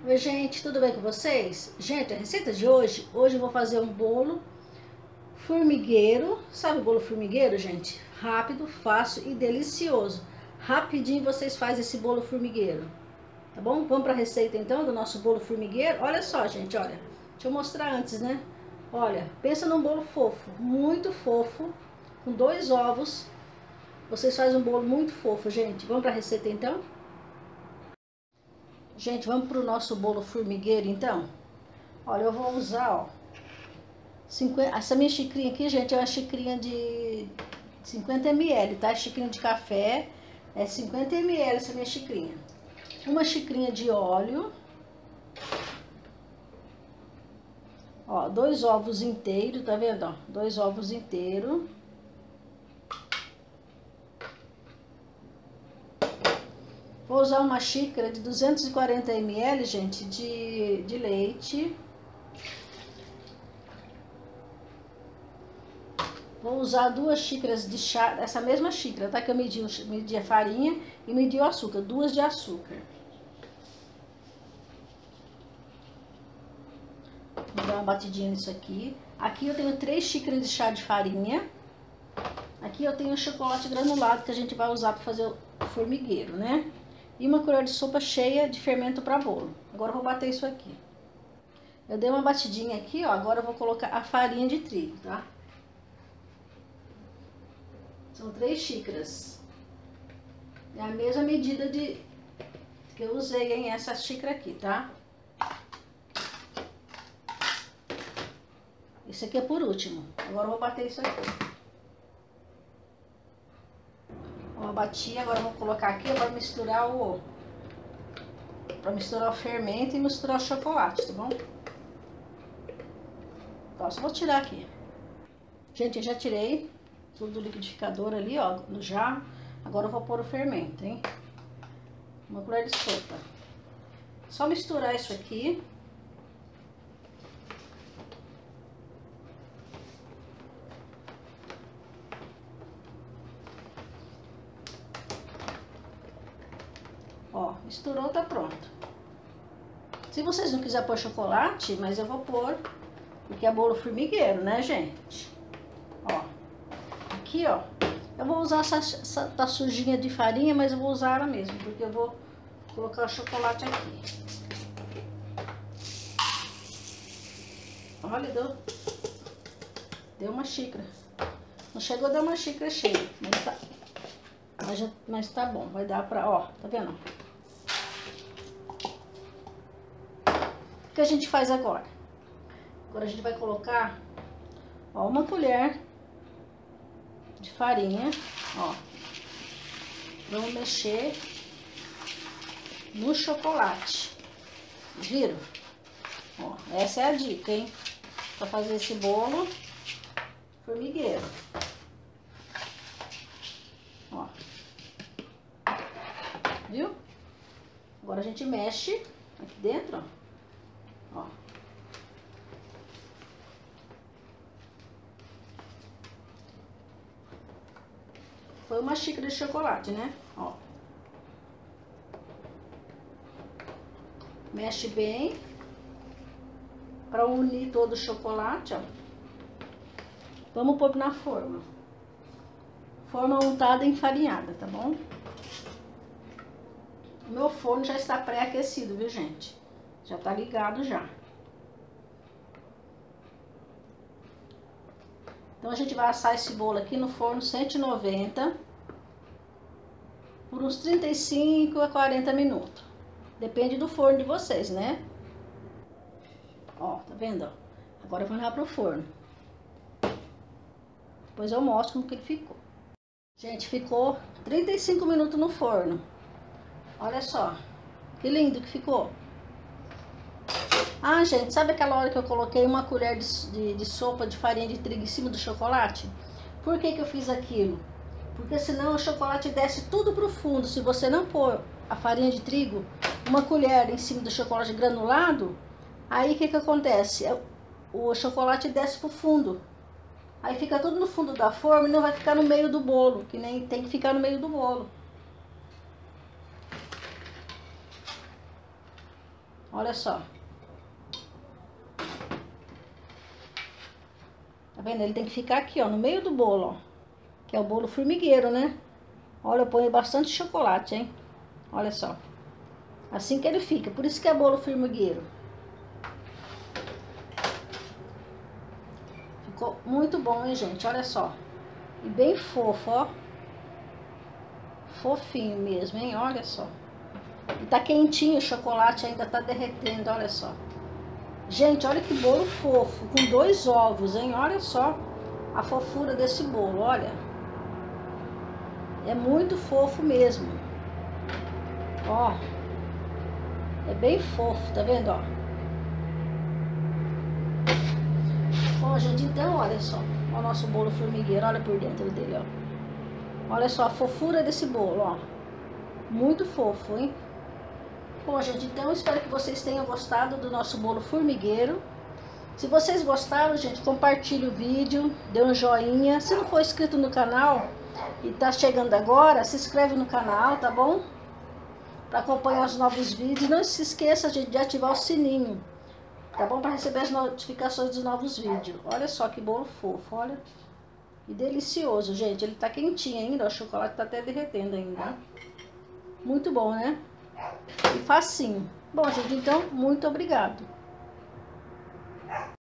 Oi, gente, tudo bem com vocês? Gente, a receita de hoje eu vou fazer um bolo formigueiro. Sabe o bolo formigueiro, gente? Rápido, fácil e delicioso. Rapidinho vocês fazem esse bolo formigueiro, tá bom? Vamos para a receita então do nosso bolo formigueiro. Olha só, gente, olha. Deixa eu mostrar antes, né? Olha, pensa num bolo fofo, muito fofo, com 2 ovos. Vocês fazem um bolo muito fofo, gente. Vamos para a receita então? Gente, vamos para o nosso bolo formigueiro então? Olha, eu vou usar, ó, 50, essa minha xicrinha aqui, gente, é uma xicrinha de 50 ml, tá? Xicrinha de café, é 50 ml essa minha xicrinha. Uma xicrinha de óleo, ó, 2 ovos inteiros, tá vendo, ó? 2 ovos inteiros. Vou usar uma xícara de 240 ml, gente, de leite. Vou usar 2 xícaras de chá, essa mesma xícara, tá? Que eu medi a farinha e medi o açúcar, 2 de açúcar. Vou dar uma batidinha nisso aqui. Aqui eu tenho 3 xícaras de chá de farinha. Aqui eu tenho chocolate granulado que a gente vai usar para fazer o formigueiro, né? E uma colher de sopa cheia de fermento para bolo. Agora eu vou bater isso aqui. Eu dei uma batidinha aqui, ó. Agora eu vou colocar a farinha de trigo, tá? São 3 xícaras. É a mesma medida que eu usei em essa xícara aqui, tá? Esse aqui é por último. Agora eu vou bater isso aqui. Ó, bati, agora eu vou colocar aqui para misturar o fermento e misturar o chocolate, tá bom? Então, só vou tirar aqui. Gente, eu já tirei tudo do liquidificador ali, ó, no jarro. Agora eu vou pôr o fermento, hein? Uma colher de sopa. Só misturar isso aqui. Ó, misturou, tá pronto. Se vocês não quiserem pôr chocolate, mas eu vou pôr, porque é bolo formigueiro, né, gente? Ó, aqui, ó, eu vou usar essa tá sujinha de farinha, mas eu vou usar ela mesmo, porque eu vou colocar o chocolate aqui. Olha, deu uma xícara. Não chegou a dar uma xícara cheia, mas tá bom, vai dar pra, ó, tá vendo? O que a gente faz agora? Agora a gente vai colocar, ó, uma colher de farinha, ó. Vamos mexer no chocolate. Viram? Ó, essa é a dica, hein? Pra fazer esse bolo formigueiro. Ó. Viu? Agora a gente mexe aqui dentro, ó. Ó. Foi uma xícara de chocolate, né? Ó. Mexe bem para unir todo o chocolate, ó. Vamos pôr na forma. Forma untada e enfarinhada, tá bom? O meu forno já está pré-aquecido, viu, gente? Já tá ligado já. Então a gente vai assar esse bolo aqui no forno 190 por uns 35 a 40 minutos. Depende do forno de vocês, né? Ó, tá vendo? Ó? Agora eu vou levar pro forno. Depois eu mostro como que ele ficou. Gente, ficou 35 minutos no forno. Olha só, que lindo que ficou. Ah, gente, sabe aquela hora que eu coloquei uma colher de sopa de farinha de trigo em cima do chocolate? Por que que eu fiz aquilo? Porque senão o chocolate desce tudo pro fundo. Se você não pôr a farinha de trigo, uma colher em cima do chocolate granulado, aí o que que acontece? O chocolate desce pro fundo. Aí fica tudo no fundo da forma e não vai ficar no meio do bolo, que nem tem que ficar no meio do bolo. Olha só. Tá vendo? Ele tem que ficar aqui, ó, no meio do bolo, ó. Que é o bolo formigueiro, né? Olha, eu ponho bastante chocolate, hein? Olha só. Assim que ele fica. Por isso que é bolo formigueiro. Ficou muito bom, hein, gente? Olha só. E bem fofo, ó. Fofinho mesmo, hein? Olha só. E tá quentinho o chocolate, ainda tá derretendo, olha só. Gente, olha que bolo fofo, com 2 ovos, hein? Olha só a fofura desse bolo, olha. É muito fofo mesmo. Ó. É bem fofo, tá vendo, ó? Ó, gente, então, olha só. Ó o nosso bolo formigueiro, olha por dentro dele, ó. Olha só a fofura desse bolo, ó. Muito fofo, hein? Bom, gente, então espero que vocês tenham gostado do nosso bolo formigueiro. Se vocês gostaram, gente, compartilhe o vídeo, dê um joinha. Se não for inscrito no canal e tá chegando agora, se inscreve no canal, tá bom? Para acompanhar os novos vídeos. Não se esqueça de ativar o sininho, tá bom? Para receber as notificações dos novos vídeos. Olha só que bolo fofo, olha. E delicioso, gente. Ele tá quentinho ainda, ó, o chocolate tá até derretendo ainda. Muito bom, né? E facinho. Bom, gente, então, muito obrigado.